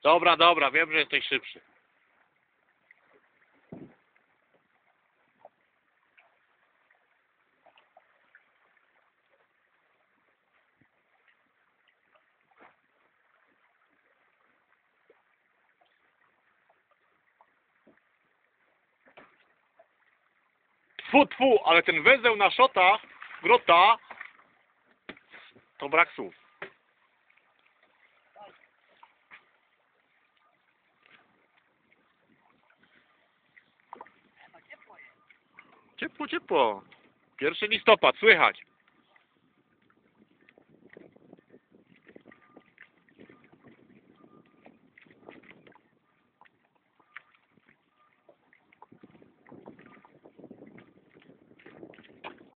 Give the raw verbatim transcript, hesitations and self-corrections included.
Dobra, dobra, wiem, że jesteś szybszy. Tfu, tfu, ale ten węzeł na szota, grota, to brak słów. Ciepło, ciepło. Pierwszy listopad, słychać.